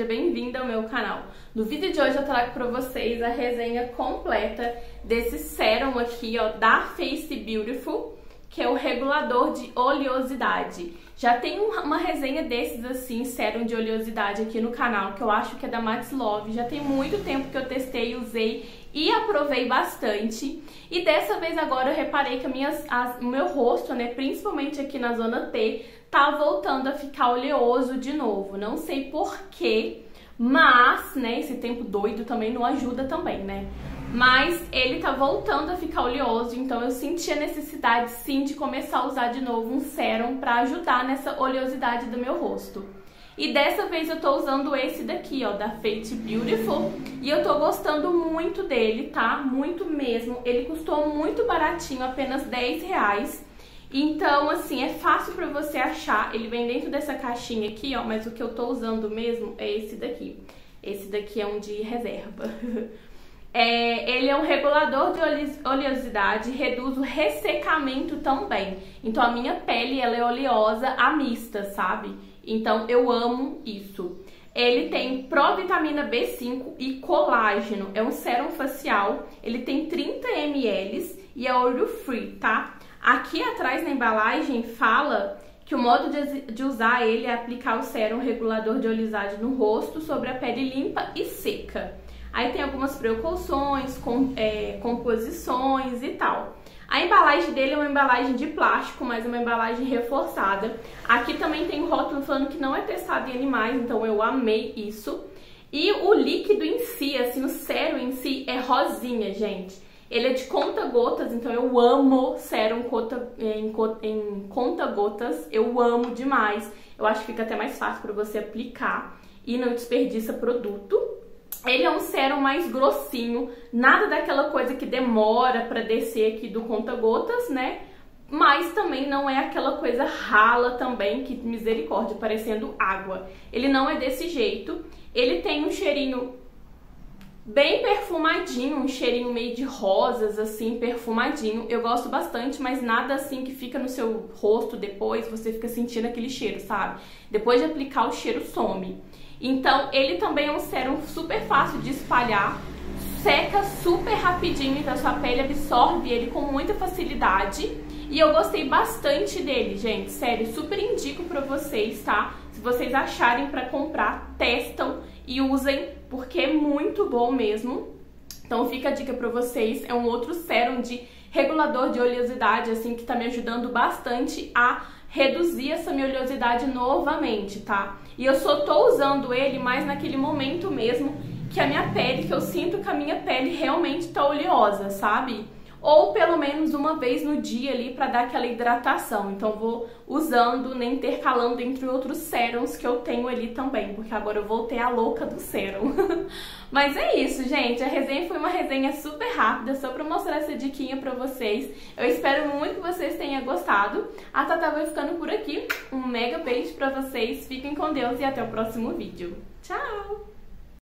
seja bem-vindo ao meu canal. No vídeo de hoje eu trago para vocês a resenha completa desse sérum aqui, ó, da Face Beautiful, que é o regulador de oleosidade. Já tem uma resenha desses assim, sérum de oleosidade aqui no canal, que eu acho que é da Max Love. Já tem muito tempo que eu testei, usei e aprovei bastante. E dessa vez agora eu reparei que o meu rosto, né, principalmente aqui na zona T, tá voltando a ficar oleoso de novo. Não sei porquê, mas, né, esse tempo doido também não ajuda também, né? Mas ele tá voltando a ficar oleoso, então eu senti a necessidade sim de começar a usar de novo um sérum pra ajudar nessa oleosidade do meu rosto. E dessa vez eu tô usando esse daqui, ó, da Face Beautiful, e eu tô gostando muito dele, tá? Muito mesmo. Ele custou muito baratinho, apenas R$10. Então, assim, é fácil pra você achar. Ele vem dentro dessa caixinha aqui, ó, mas o que eu tô usando mesmo é esse daqui. Esse daqui é um de reserva. Ele é um regulador de oleosidade, reduz o ressecamento também. Então a minha pele ela é oleosa a mista, sabe? Então eu amo isso. Ele tem provitamina B5 e colágeno. É um sérum facial. Ele tem 30 ml e é oil free, tá? Aqui atrás na embalagem fala que o modo de usar ele é aplicar o sérum regulador de oleosidade no rosto sobre a pele limpa e seca. Aí tem algumas precauções, composições e tal. A embalagem dele é uma embalagem de plástico, mas é uma embalagem reforçada. Aqui também tem um rótulo falando que não é testado em animais, então eu amei isso. E o líquido em si, assim, o sérum em si é rosinha, gente. Ele é de conta-gotas, então eu amo sérum em conta-gotas. Eu amo demais. Eu acho que fica até mais fácil para você aplicar e não desperdiça produto. Ele é um sérum mais grossinho, nada daquela coisa que demora pra descer aqui do conta-gotas, né? Mas também não é aquela coisa rala também, que misericórdia, parecendo água. Ele não é desse jeito. Ele tem um cheirinho bem perfumadinho, um cheirinho meio de rosas, assim, perfumadinho. Eu gosto bastante, mas nada assim que fica no seu rosto depois, você fica sentindo aquele cheiro, sabe? Depois de aplicar, o cheiro some. Então, ele também é um sérum super fácil de espalhar, seca super rapidinho, então a sua pele absorve ele com muita facilidade. E eu gostei bastante dele, gente, sério, super indico pra vocês, tá? Se vocês acharem pra comprar, testam e usem, porque é muito bom mesmo. Então fica a dica pra vocês, é um outro sérum de regulador de oleosidade, assim, que tá me ajudando bastante a reduzir essa minha oleosidade novamente, tá? E eu só tô usando ele mais naquele momento mesmo que a minha pele, que eu sinto que a minha pele realmente tá oleosa, sabe? Ou pelo menos uma vez no dia ali pra dar aquela hidratação. Então vou usando, né, intercalando entre outros sérums que eu tenho ali também, porque agora eu voltei a louca do sérum. Mas é isso, gente. A resenha foi uma resenha super rápida, só pra mostrar essa diquinha pra vocês. Eu espero muito que vocês tenham gostado. A Tatá vai ficando por aqui. Um mega beijo pra vocês. Fiquem com Deus e até o próximo vídeo. Tchau!